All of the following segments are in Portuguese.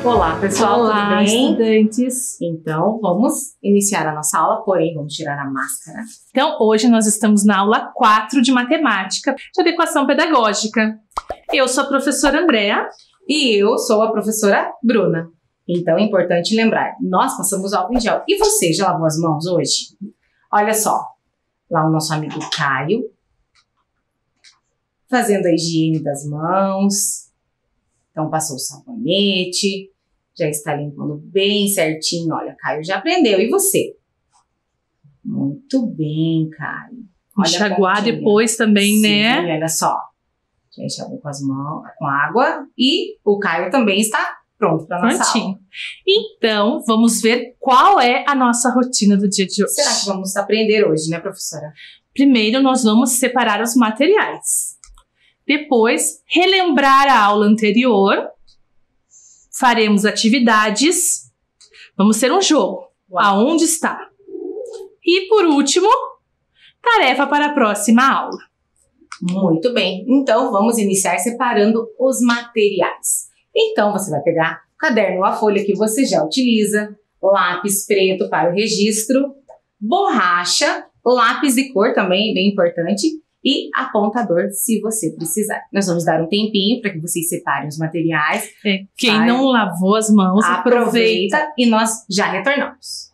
Olá, pessoal, Olá, tudo bem? estudantes! Então, vamos iniciar a nossa aula, porém, vamos tirar a máscara. Então, hoje nós estamos na aula 4 de Matemática de Adequação Pedagógica. Eu sou a professora Andréa. E eu sou a professora Bruna. Então, é importante lembrar, nós passamos álcool em gel. E você, já lavou as mãos hoje? Olha só, lá o nosso amigo Caio, fazendo a higiene das mãos. Então, passou o sabonete, já está limpando bem certinho. Olha, Caio já aprendeu. E você? Muito bem, Caio. Olha, Enxaguar depois também, sim, né? Olha só. Já enxagou com as mãos, com água. E o Caio também está pronto para nossa aula. Prontinho. Então, vamos ver qual é a nossa rotina do dia de hoje. Será que vamos aprender hoje, né, professora? Primeiro, nós vamos separar os materiais. Depois, relembrar a aula anterior. Faremos atividades. Vamos ter um jogo. Uau. Aonde está? E, por último, tarefa para a próxima aula. Muito bem. Então, vamos iniciar separando os materiais. Então, você vai pegar o caderno ou a folha que você já utiliza, lápis preto para o registro, borracha, lápis de cor também, bem importante, e apontador, se você precisar. Nós vamos dar um tempinho para que vocês separem os materiais. Quem não lavou as mãos, aproveita e nós já retornamos.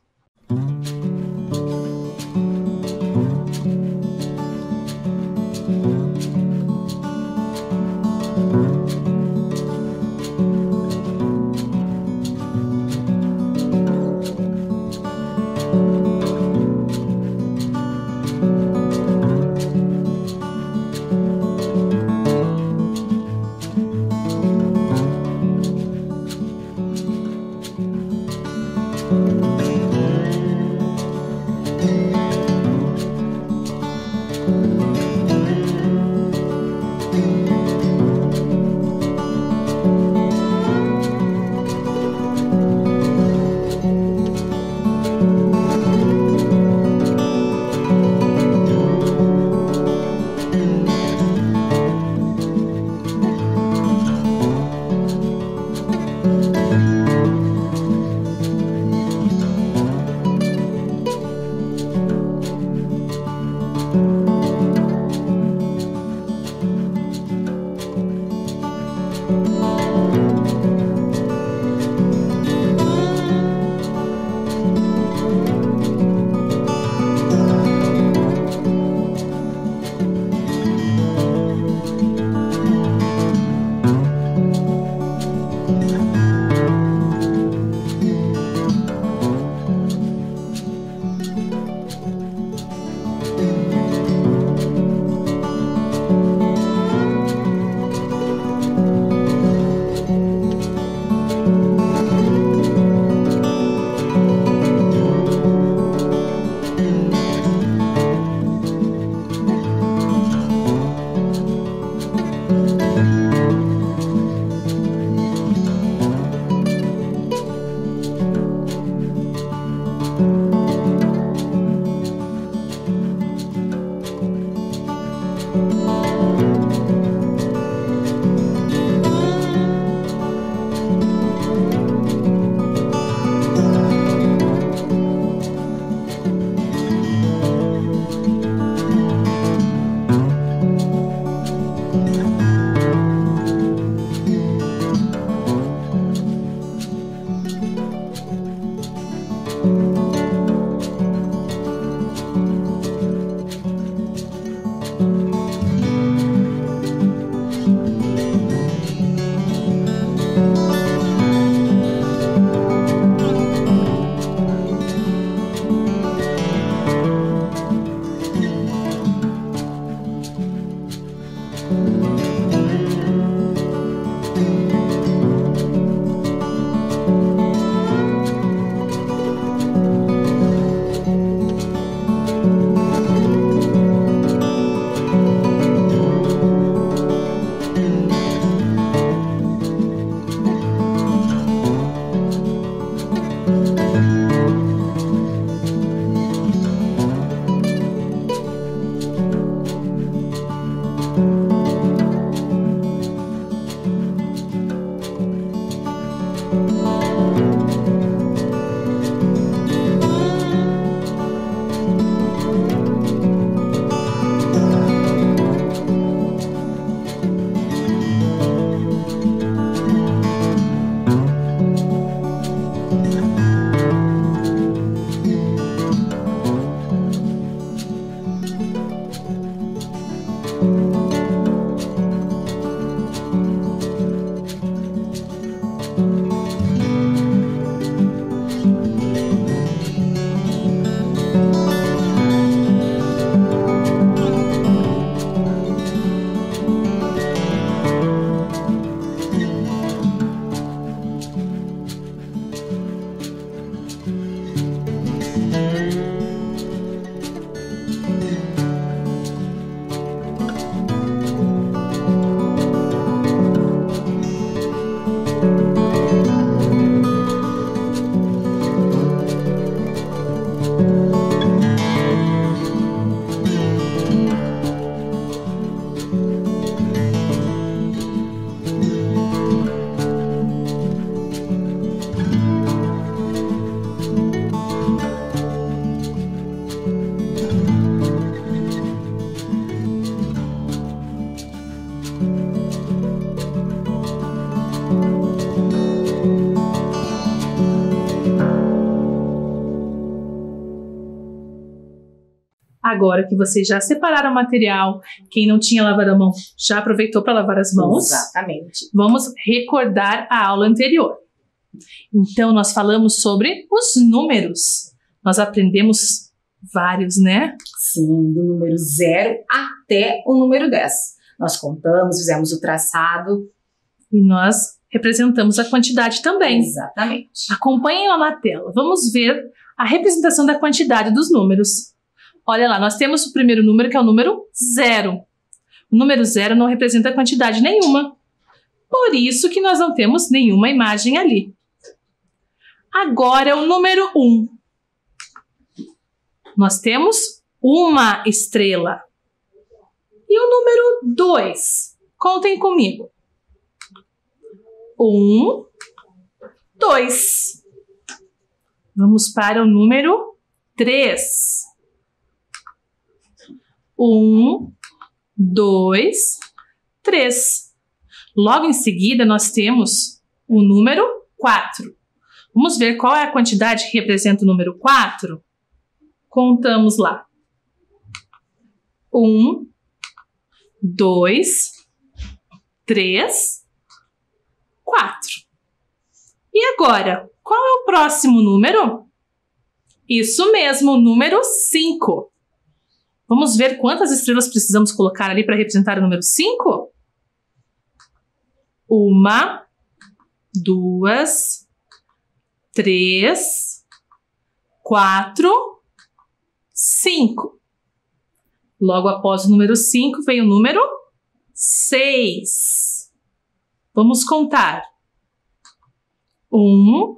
Agora que vocês já separaram o material, quem não tinha lavado a mão já aproveitou para lavar as mãos. Exatamente. Vamos recordar a aula anterior. Então, nós falamos sobre os números. Nós aprendemos vários, né? Sim, do número 0 até o número 10. Nós contamos, fizemos o traçado. E nós representamos a quantidade também. Exatamente. Acompanhem lá na tela. Vamos ver a representação da quantidade dos números. Olha lá, nós temos o primeiro número, que é o número 0. O número 0 não representa quantidade nenhuma. Por isso que nós não temos nenhuma imagem ali. Agora é o número 1. Nós temos uma estrela. E o número 2? Contem comigo. 1, 2. Vamos para o número 3. 1, 2, 3. Logo em seguida, nós temos o número 4. Vamos ver qual é a quantidade que representa o número 4? Contamos lá. 1, 2, 3, 4. E agora, qual é o próximo número? Isso mesmo, o número 5. Vamos ver quantas estrelas precisamos colocar ali para representar o número 5? 1, 2, 3, 4, 5. Logo após o número 5 vem o número 6. Vamos contar. 1,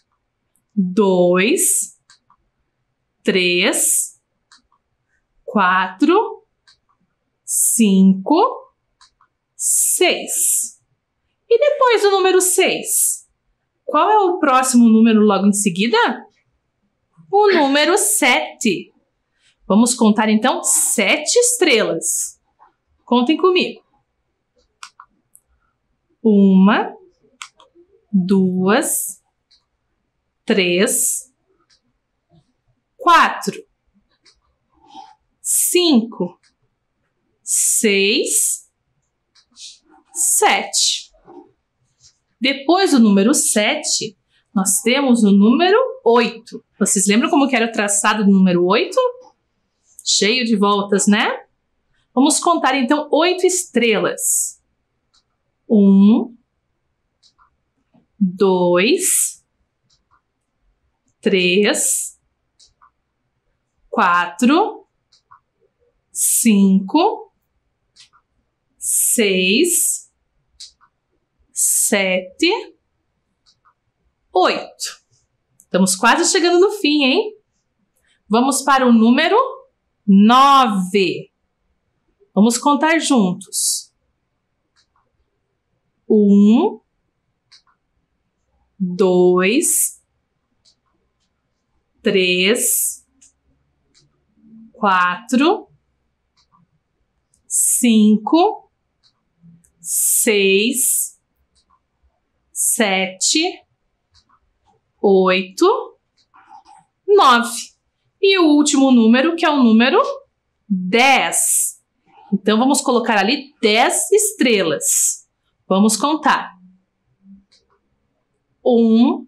2, 3, 4, 5, 6. E depois do número 6? Qual é o próximo número logo em seguida? O número 7. Vamos contar então 7 estrelas. Contem comigo. 1, 2, 3, 4, 5, 6, 7. Depois do número 7, nós temos o número 8. Vocês lembram como que era o traçado do número 8? Cheio de voltas, né? Vamos contar então 8 estrelas. 1, 2, 3, 4, 5, 6, 7, 8. Estamos quase chegando no fim, hein? Vamos para o número 9. Vamos contar juntos. 1, 2, 3, 4, 5, 6, 7, 8, 9. E o último número, que é o número 10. Então, vamos colocar ali 10 estrelas. Vamos contar. 1,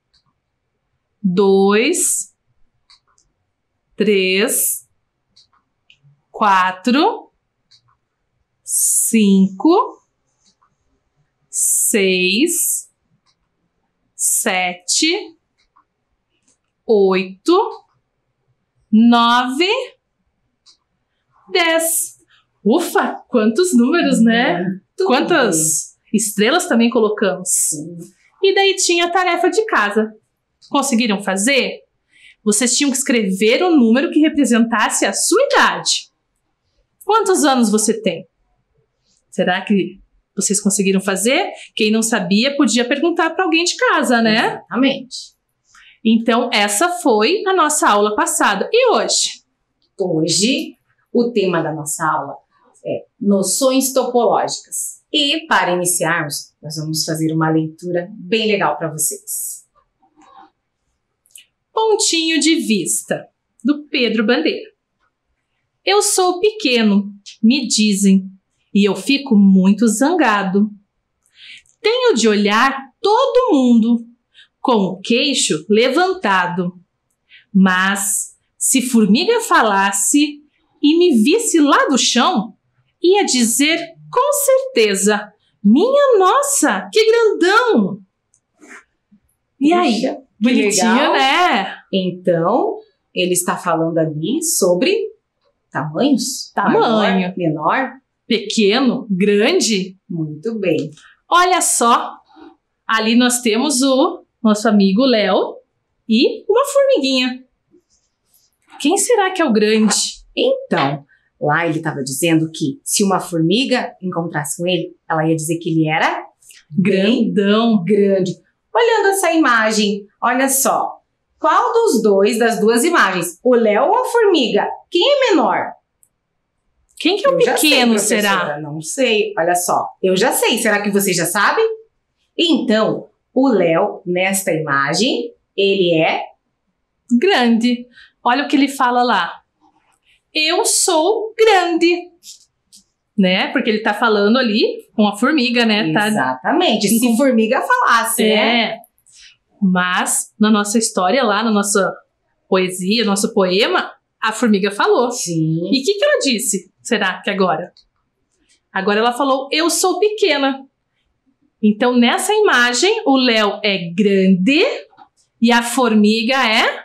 2, 3, 4, 5, 6, 7, 8, 9, 10. Ufa, quantos números, né? Quantas estrelas também colocamos. Sim. E daí tinha a tarefa de casa. Conseguiram fazer? Vocês tinham que escrever um número que representasse a sua idade. Quantos anos você tem? Será que vocês conseguiram fazer? Quem não sabia podia perguntar para alguém de casa, né? Exatamente. Então, essa foi a nossa aula passada. E hoje? Hoje, o tema da nossa aula é noções topológicas. E, para iniciarmos, nós vamos fazer uma leitura bem legal para vocês. Pontinho de vista, do Pedro Bandeira. Eu sou pequeno, me dizem, e eu fico muito zangado. Tenho de olhar todo mundo, com o queixo levantado. Mas, se formiga falasse e me visse lá do chão, ia dizer com certeza, minha nossa, que grandão! E aí, Puxa, bonitinho, legal, né? Então, ele está falando ali sobre tamanhos. Tamanho. Maior, menor. Pequeno, grande. Muito bem. Olha só, ali nós temos o nosso amigo Léo e uma formiguinha. Quem será que é o grande? Então, lá ele estava dizendo que se uma formiga encontrasse com ele, ela ia dizer que ele era Grandão. grande. Olhando essa imagem, olha só. Qual dos dois, das duas imagens, o Léo ou a formiga? Quem é menor? Quem que é o Eu já sei, pequeno, professora, será? Não sei. Olha só. Eu já sei. Será que vocês já sabem? Então, o Léo, nesta imagem, ele é Grande. Olha o que ele fala lá. Eu sou grande. Né? Porque ele tá falando ali com a formiga, né? Tá. exatamente. Se formiga falasse, né? É. Mas, na nossa história lá, na nossa poesia, nosso poema, a formiga falou. Sim. E o que ela disse? Será que agora? Agora ela falou, eu sou pequena. Então, nessa imagem, o Léo é grande e a formiga é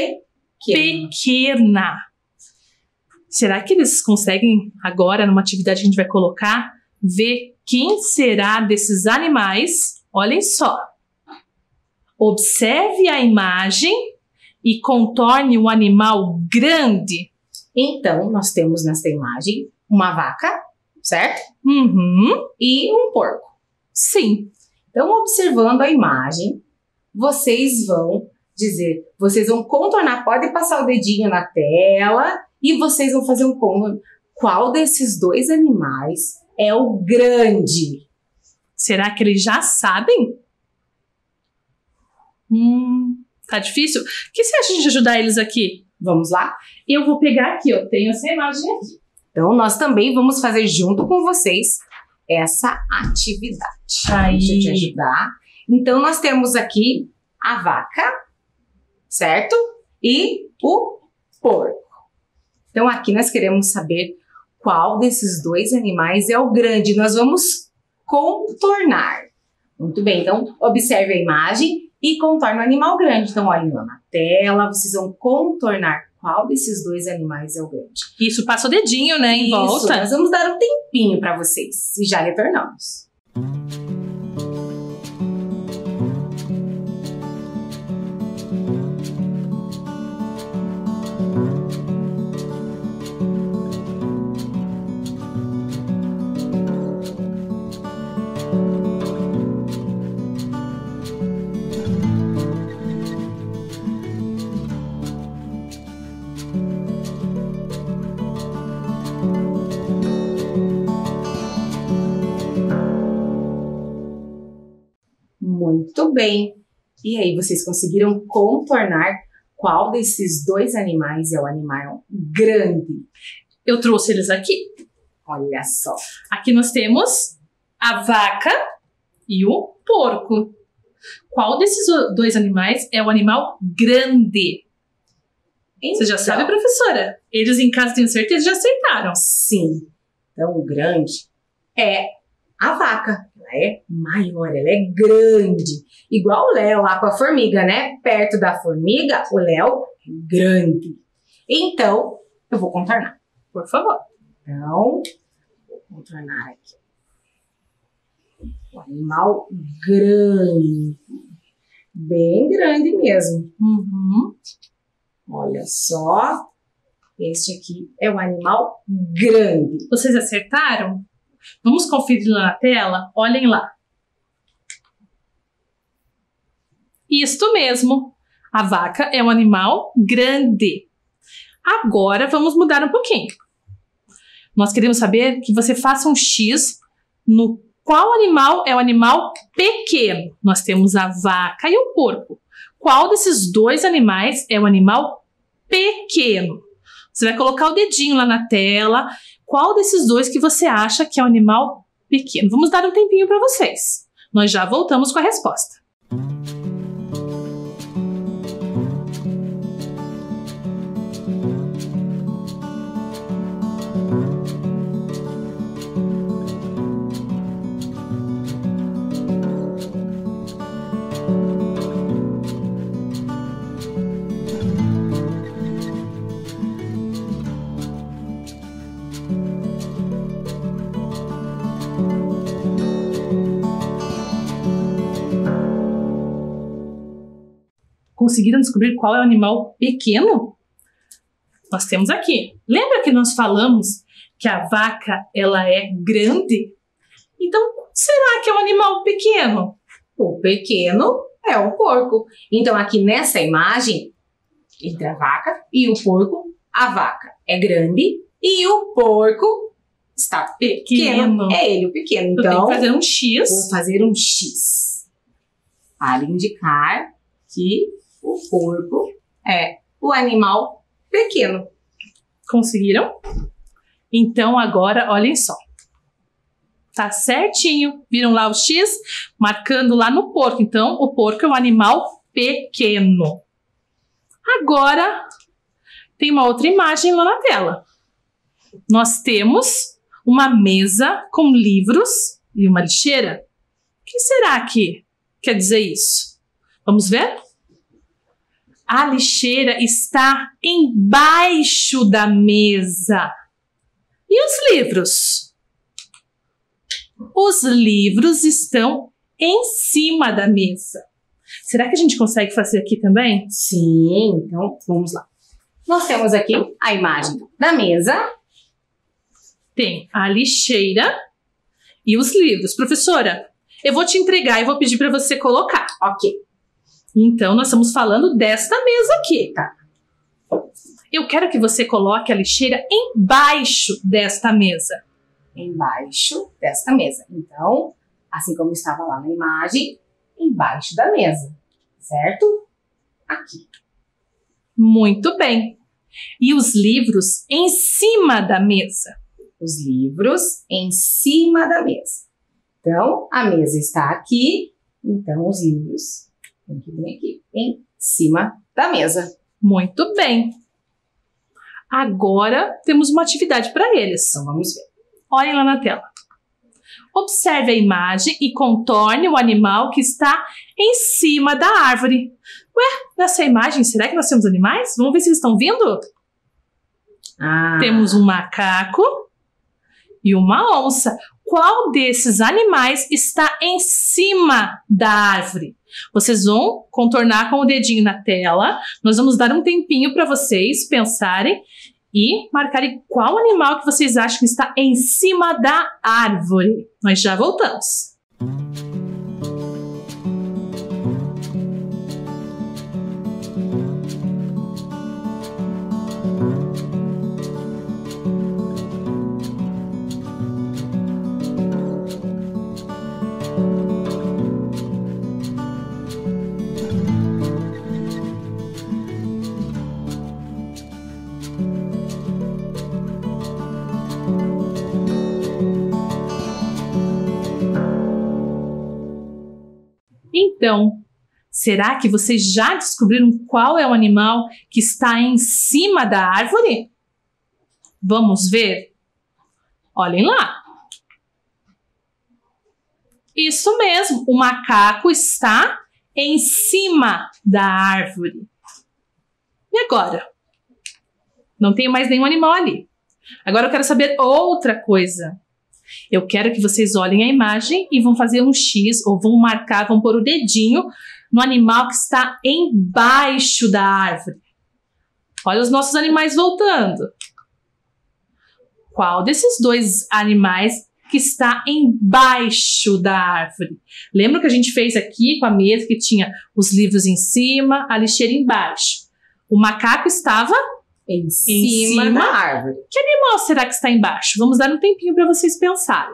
pequena. Será que eles conseguem agora, numa atividade que a gente vai colocar, ver quem será desses animais? Olhem só. Observe a imagem e contorne um animal grande. Então, nós temos nesta imagem uma vaca, certo? Uhum, E um porco. sim. Então, observando a imagem, vocês vão dizer, vocês vão contornar, pode passar o dedinho na tela e vocês vão fazer um contorno. Qual desses dois animais é o grande? Será que eles já sabem? Tá difícil? O que você acha de ajudar eles aqui? Vamos lá? Eu vou pegar aqui, eu tenho essa imagem aqui. Então, nós também vamos fazer junto com vocês essa atividade. Aí. Deixa eu te ajudar. Então, nós temos aqui a vaca, certo? E o porco. Então, aqui nós queremos saber qual desses dois animais é o grande. Nós vamos contornar. Muito bem, então, observe a imagem e contorne o animal grande. Então, olhem lá na tela, vocês vão contornar qual desses dois animais é o grande. Isso, passa o dedinho, né, em Isso, volta. nós vamos dar um tempinho para vocês e já retornamos. Muito bem. E aí, vocês conseguiram contornar qual desses dois animais é o animal grande? Eu trouxe eles aqui. Olha só. Aqui nós temos a vaca e o porco. Qual desses dois animais é o animal grande? Você já sabe, professora? Eles em casa, tenho certeza, já acertaram. Sim. Então, o grande é a vaca. Ela é maior, ela é grande. Igual o Léo lá com a formiga, né? Perto da formiga, o Léo é grande. Então, eu vou contornar. Por favor. Então, vou contornar aqui. O animal grande. Bem grande mesmo. Uhum. Olha só. Este aqui é um animal grande. Vocês acertaram? Vamos conferir lá na tela? Olhem lá. Isto mesmo. A vaca é um animal grande. Agora vamos mudar um pouquinho. Nós queremos saber que você faça um X no qual animal é o animal pequeno. Nós temos a vaca e o porco. Qual desses dois animais é o animal pequeno? Você vai colocar o dedinho lá na tela. Qual desses dois que você acha que é o animal pequeno? Vamos dar um tempinho para vocês. Nós já voltamos com a resposta. Conseguiram descobrir qual é o animal pequeno? Nós temos aqui. Lembra que nós falamos que a vaca ela é grande? Então, será que é um animal pequeno? O pequeno é o porco. Então, aqui nessa imagem, entre a vaca e o porco, a vaca é grande e o porco está pequeno. É ele, o pequeno. Então, eu tenho que fazer um X. Vou fazer um X para indicar que o porco é o animal pequeno. Conseguiram? Então, agora, olhem só. Tá certinho. Viram lá o X? Marcando lá no porco. Então, o porco é um animal pequeno. Agora, tem uma outra imagem lá na tela. Nós temos uma mesa com livros e uma lixeira. O que será que quer dizer isso? Vamos ver? A lixeira está embaixo da mesa. E os livros? Os livros estão em cima da mesa. Será que a gente consegue fazer aqui também? Sim, então vamos lá. Nós temos aqui a imagem da mesa. Tem a lixeira e os livros. Professora, eu vou te entregar e vou pedir para você colocar. Ok. Então, nós estamos falando desta mesa aqui, tá? Eu quero que você coloque a lixeira embaixo desta mesa. Embaixo desta mesa. Então, assim como estava lá na imagem, embaixo da mesa, certo? Aqui. Muito bem. E os livros em cima da mesa? Os livros em cima da mesa. Então, a mesa está aqui, então os livros tem que vir aqui, em cima da mesa. Muito bem. Agora temos uma atividade para eles. Então vamos ver. Olhem lá na tela. Observe a imagem e contorne o animal que está em cima da árvore. Ué, nessa imagem, será que nós temos animais? Vamos ver se eles estão vindo? Temos um macaco e uma onça. Qual desses animais está em cima da árvore? Vocês vão contornar com o dedinho na tela. Nós vamos dar um tempinho para vocês pensarem e marcarem qual animal que vocês acham que está em cima da árvore. Nós já voltamos. Então, será que vocês já descobriram qual é o animal que está em cima da árvore? Vamos ver? Olhem lá. Isso mesmo, o macaco está em cima da árvore. E agora? Não tem mais nenhum animal ali. Agora eu quero saber outra coisa. Eu quero que vocês olhem a imagem e vão fazer um X, ou vão marcar, vão pôr o dedinho no animal que está embaixo da árvore. Olha os nossos animais voltando. Qual desses dois animais que está embaixo da árvore? Lembra que a gente fez aqui com a mesa que tinha os livros em cima, a lixeira embaixo? O macaco estava em cima da árvore. Que animal será que está embaixo? Vamos dar um tempinho para vocês pensarem.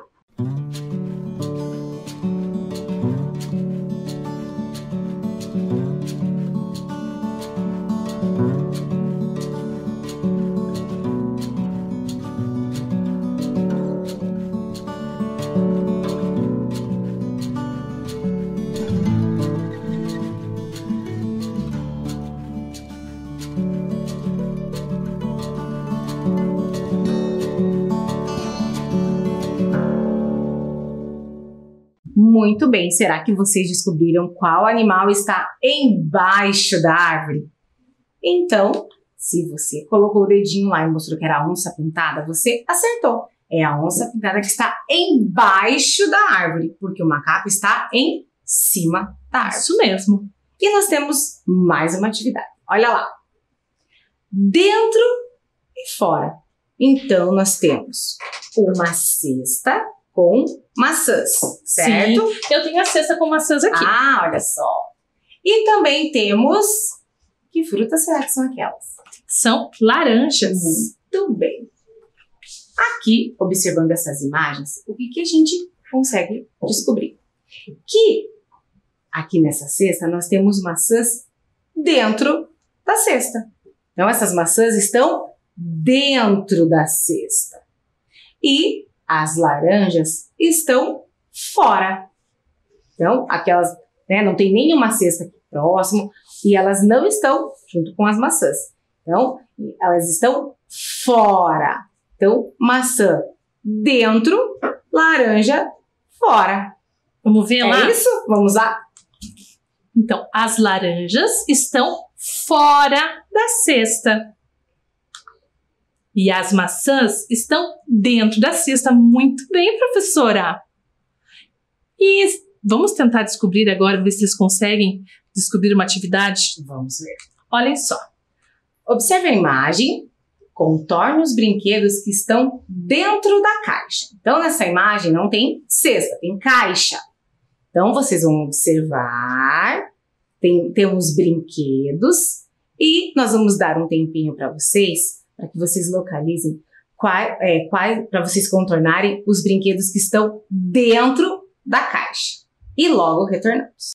Muito bem, será que vocês descobriram qual animal está embaixo da árvore? Então, se você colocou o dedinho lá e mostrou que era a onça pintada, você acertou. É a onça pintada que está embaixo da árvore, porque o macaco está em cima da árvore. Isso mesmo. E nós temos mais uma atividade. Olha lá. Dentro e fora. Então, nós temos uma cesta com maçãs, certo? Sim, eu tenho a cesta com maçãs aqui. Ah, olha só. E também temos... Que frutas será que são aquelas? São laranjas. Muito bem. Aqui, observando essas imagens, o que a gente consegue descobrir? Que aqui nessa cesta nós temos maçãs dentro da cesta. Então, essas maçãs estão dentro da cesta. E as laranjas estão fora. Então, aquelas, né, não tem nenhuma cesta aqui próximo e elas não estão junto com as maçãs. Então, elas estão fora. Então, maçã dentro, laranja fora. Vamos ver lá? É isso? Vamos lá? Então, as laranjas estão fora da cesta. E as maçãs estão dentro da cesta. Muito bem, professora. E vamos tentar descobrir agora, ver se vocês conseguem descobrir uma atividade? Vamos ver. Olhem só. Observe a imagem, contorne os brinquedos que estão dentro da caixa. Então, nessa imagem não tem cesta, tem caixa. Então, vocês vão observar, temos brinquedos e nós vamos dar um tempinho para vocês, para que vocês localizem, para vocês contornarem os brinquedos que estão dentro da caixa. E logo retornamos.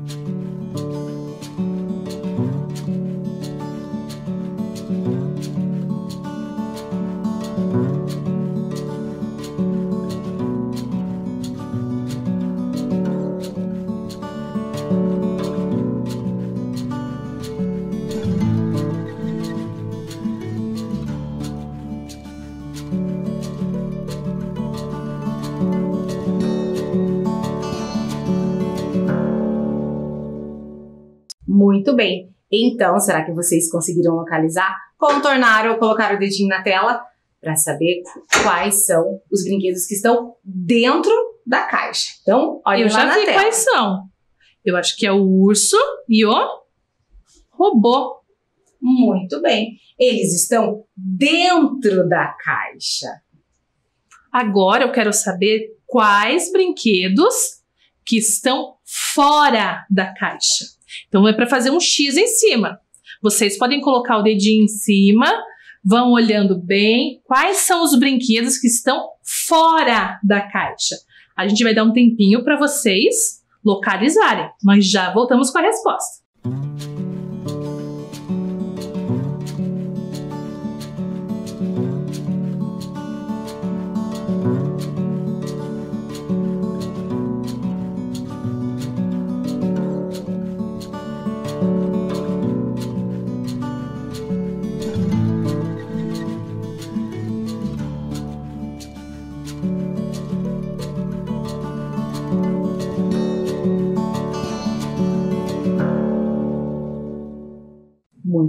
Muito bem. Então, será que vocês conseguiram localizar, contornar ou colocar o dedinho na tela para saber quais são os brinquedos que estão dentro da caixa? Então, olhem lá na tela. Eu já vi quais são. Eu acho que é o urso e o robô. Muito bem. Eles estão dentro da caixa. Agora eu quero saber quais brinquedos que estão fora da caixa. Então é para fazer um X em cima. Vocês podem colocar o dedinho em cima, vão olhando bem quais são os brinquedos que estão fora da caixa. A gente vai dar um tempinho para vocês localizarem. Nós já voltamos com a resposta.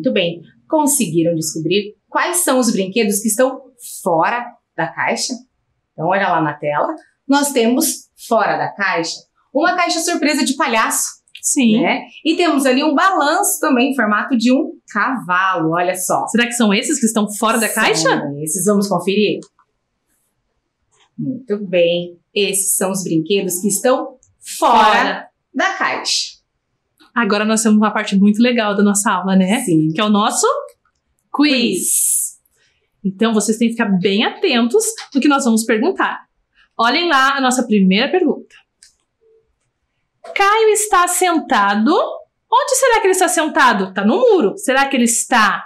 Muito bem. Conseguiram descobrir quais são os brinquedos que estão fora da caixa? Então, olha lá na tela. Nós temos, fora da caixa, uma caixa surpresa de palhaço. Sim. Né? E temos ali um balanço também em formato de um cavalo, olha só. Será que são esses que estão fora da caixa? Esses, vamos conferir? Muito bem. Esses são os brinquedos que estão fora da caixa. Agora nós temos uma parte muito legal da nossa aula, né? Sim. Que é o nosso quiz. Então, vocês têm que ficar bem atentos no que nós vamos perguntar. Olhem lá a nossa primeira pergunta. Caio está sentado. Onde será que ele está sentado? Está no muro. Será que ele está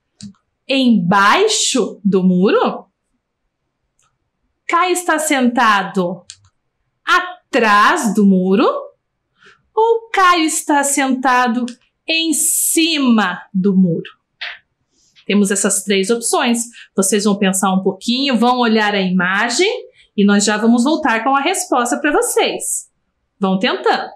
embaixo do muro? Caio está sentado atrás do muro? Ou Caio está sentado em cima do muro? Temos essas três opções. Vocês vão pensar um pouquinho, vão olhar a imagem e nós já vamos voltar com a resposta para vocês. Vão tentando.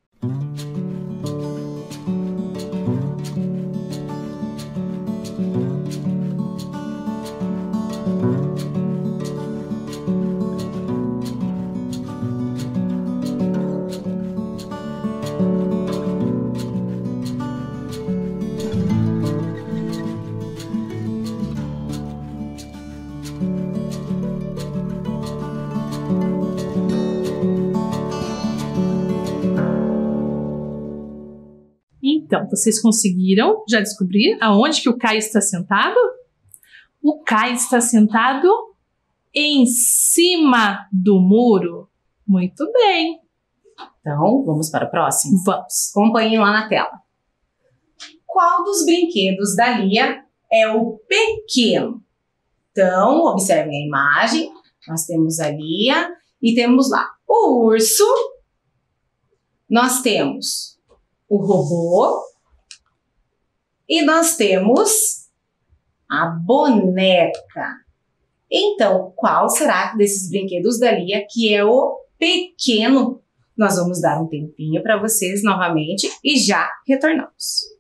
Então, vocês conseguiram já descobrir aonde que o Caio está sentado? O Caio está sentado em cima do muro. Muito bem. Então, vamos para o próximo? Vamos. Acompanhem lá na tela. Qual dos brinquedos da Lia é o pequeno? Então, observem a imagem. Nós temos a Lia e temos lá o urso. Nós temos o robô e nós temos a boneca. Então, qual será desses brinquedos da Lia que é o pequeno? Nós vamos dar um tempinho para vocês novamente e já retornamos.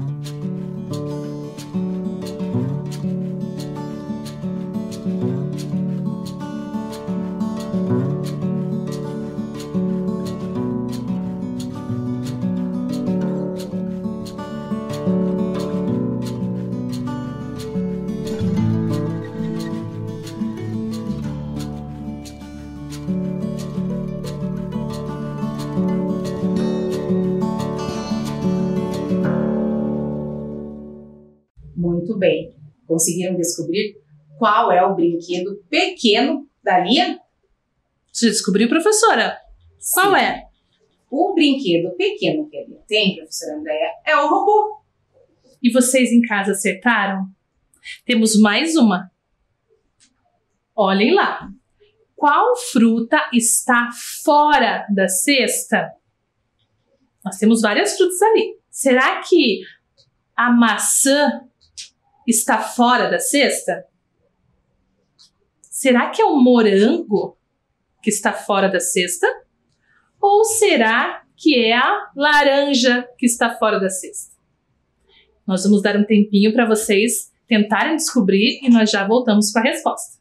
Muito bem. Conseguiram descobrir qual é o brinquedo pequeno da Lia? Você descobriu, professora? Qual Sim. é? O brinquedo pequeno que a Lia tem, professora Andréia, é o robô. E vocês em casa acertaram? Temos mais uma. Olhem lá. Qual fruta está fora da cesta? Nós temos várias frutas ali. Será que a maçã está fora da cesta? Será que é o morango que está fora da cesta? Ou será que é a laranja que está fora da cesta? Nós vamos dar um tempinho para vocês tentarem descobrir e nós já voltamos com a resposta.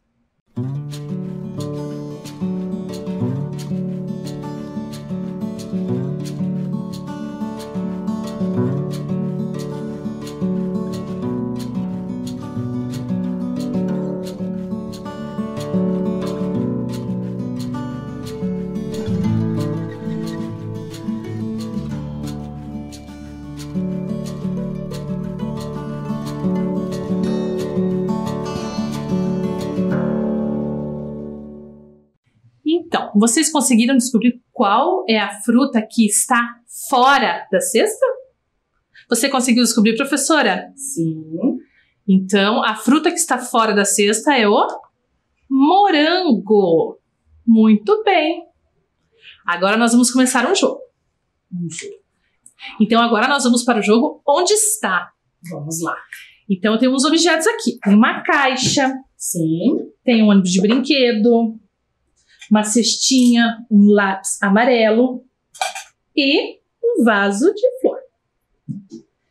Então, vocês conseguiram descobrir qual é a fruta que está fora da cesta? Você conseguiu descobrir, professora? Sim. Então, a fruta que está fora da cesta é o morango. Muito bem. Agora nós vamos começar um jogo. Então, agora nós vamos para o jogo Onde Está? Vamos lá. Então, tem uns objetos aqui. Tem uma caixa. Sim. Tem um ônibus de brinquedo. Uma cestinha, um lápis amarelo e um vaso de flor.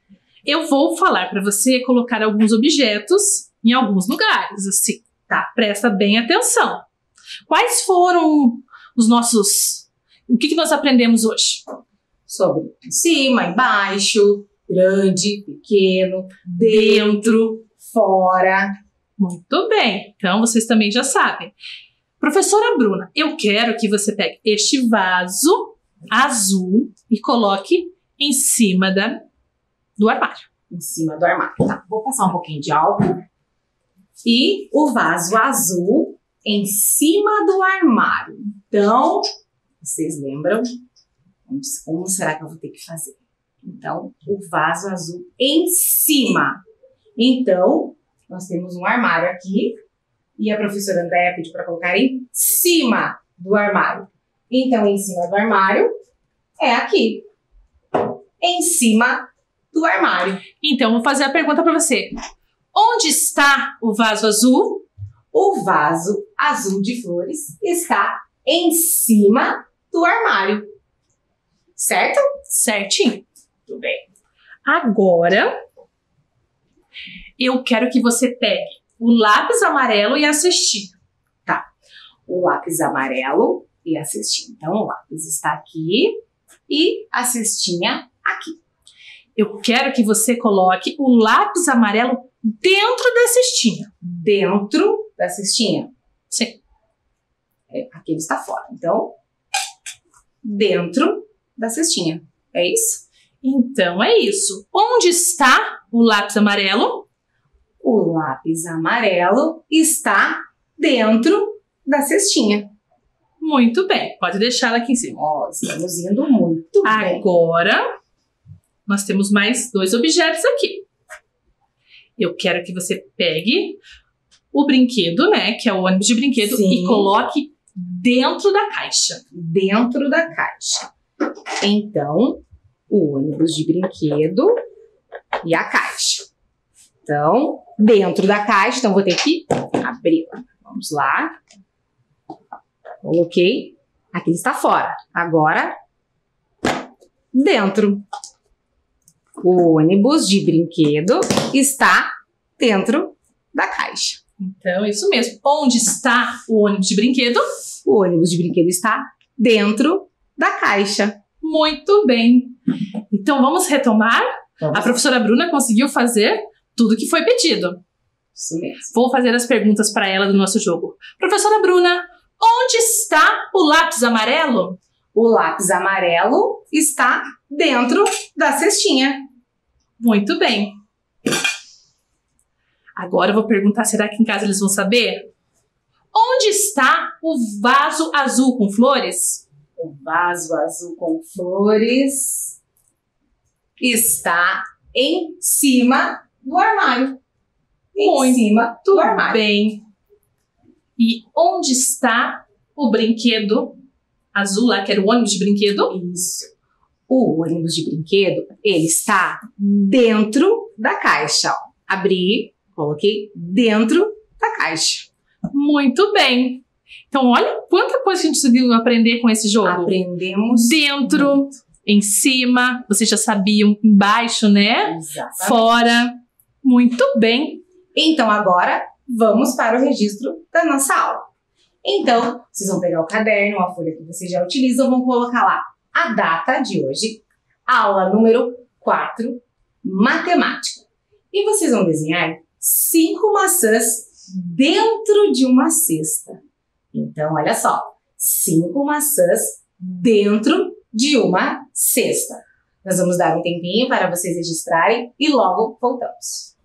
Eu vou falar para você colocar alguns objetos em alguns lugares, assim, tá? Presta bem atenção. Quais foram os nossos... O que nós aprendemos hoje? Sobre cima, embaixo, grande, pequeno, dentro, fora. Muito bem. Então, vocês também já sabem. Professora Bruna, eu quero que você pegue este vaso azul e coloque em cima do armário. Em cima do armário. Tá, vou passar um pouquinho de álcool. E o vaso azul em cima do armário. Então, vocês lembram? Como será que eu vou ter que fazer? Então, o vaso azul em cima. Então, nós temos um armário aqui. E a professora Andréia pediu para colocar em cima do armário. Então, em cima do armário é aqui. Em cima do armário. Então, vou fazer a pergunta para você. Onde está o vaso azul? O vaso azul de flores está em cima do armário. Certo? Certinho. Tudo bem. Agora, eu quero que você pegue o lápis amarelo e a cestinha. Tá. O lápis amarelo e a cestinha. Então, o lápis está aqui e a cestinha aqui. Eu quero que você coloque o lápis amarelo dentro da cestinha. Dentro da cestinha? Sim. Aqui ele está fora. Então, dentro da cestinha. É isso? Então, é isso. Onde está o lápis amarelo? O lápis amarelo está dentro da cestinha. Muito bem. Pode deixar ela aqui em cima. Ó, estamos indo muito bem. Agora, nós temos mais 2 objetos aqui. Eu quero que você pegue o brinquedo, né? Que é o ônibus de brinquedo. Sim. E coloque dentro da caixa. Dentro da caixa. Então, o ônibus de brinquedo e a caixa. Então, dentro da caixa, então vou ter que abri-la. Vamos lá. Coloquei. Aqui está fora. Agora, dentro. O ônibus de brinquedo está dentro da caixa. Então, isso mesmo. Onde está o ônibus de brinquedo? O ônibus de brinquedo está dentro da caixa. Muito bem. Então, vamos retomar? A professora Bruna conseguiu fazer tudo que foi pedido. Isso mesmo. Vou fazer as perguntas para ela do nosso jogo. Professora Bruna, onde está o lápis amarelo? O lápis amarelo está dentro da cestinha. Muito bem. Agora eu vou perguntar, será que em casa eles vão saber? Onde está o vaso azul com flores? O vaso azul com flores está em cima do armário. Em cima do armário. Bem. E onde está o brinquedo azul lá, que era o ônibus de brinquedo? Isso. O ônibus de brinquedo, ele está dentro da caixa. Ó. Abri, coloquei dentro da caixa. Muito bem. Então, olha quanta coisa a gente conseguiu aprender com esse jogo. Aprendemos dentro, muito. Em cima, vocês já sabiam, embaixo, né? Exatamente. Fora. Muito bem. Então, agora, vamos para o registro da nossa aula. Então, vocês vão pegar o caderno, a folha que vocês já utilizam, vão colocar lá a data de hoje, aula número 4, matemática. E vocês vão desenhar 5 maçãs dentro de uma cesta. Então, olha só, 5 maçãs dentro de uma cesta. Nós vamos dar um tempinho para vocês registrarem e logo voltamos.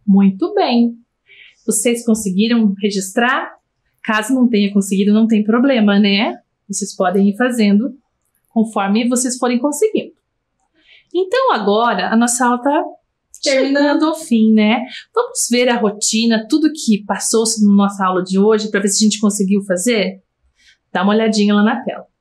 Muito bem. Vocês conseguiram registrar? Caso não tenha conseguido, não tem problema, né? Vocês podem ir fazendo conforme vocês forem conseguindo. Então, agora, a nossa aula está chegando ao fim, né? Vamos ver a rotina, tudo que passou-se na nossa aula de hoje, para ver se a gente conseguiu fazer? Dá uma olhadinha lá na tela.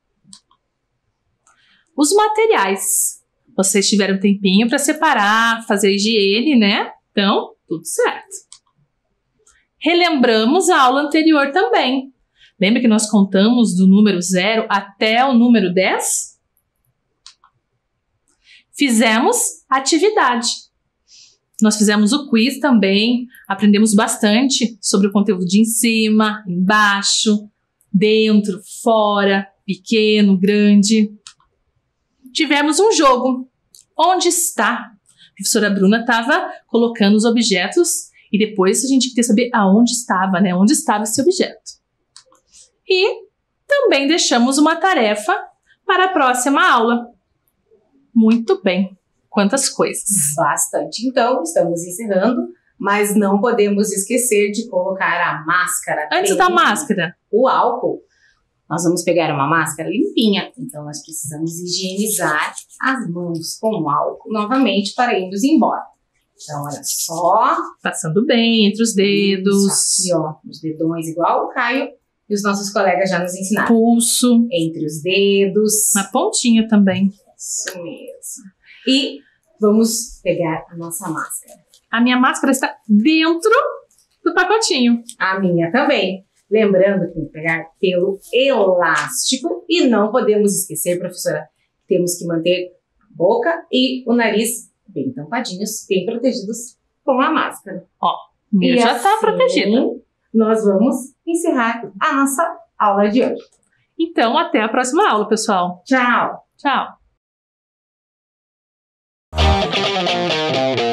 Os materiais. Vocês tiveram um tempinho para separar, fazer a higiene, né? Então, tudo certo. Relembramos a aula anterior também. Lembra que nós contamos do número 0 até o número 10? Fizemos atividade. Nós fizemos o quiz também, aprendemos bastante sobre o conteúdo de em cima, embaixo, dentro, fora, pequeno, grande. Tivemos um jogo. Onde está? A professora Bruna estava colocando os objetos e depois a gente queria saber aonde estava, né? Onde estava esse objeto. E também deixamos uma tarefa para a próxima aula. Muito bem. Quantas coisas. Bastante. Então, estamos encerrando, mas não podemos esquecer de colocar a máscara. Antes da máscara. O álcool. Nós vamos pegar uma máscara limpinha. Então, nós precisamos higienizar as mãos com álcool novamente para irmos embora. Então, olha só. Passando bem entre os dedos. Isso aqui, ó. Os dedões igual o Caio e os nossos colegas já nos ensinaram. Pulso. Entre os dedos. Na pontinha também. Isso mesmo. E vamos pegar a nossa máscara. A minha máscara está dentro do pacotinho. A minha também. Lembrando que tem que pegar pelo elástico e não podemos esquecer, professora, temos que manter a boca e o nariz bem tampadinhos, bem protegidos com a máscara. Ó, o meu já está protegida. Nós vamos encerrar a nossa aula de hoje. Então, até a próxima aula, pessoal. Tchau! Tchau!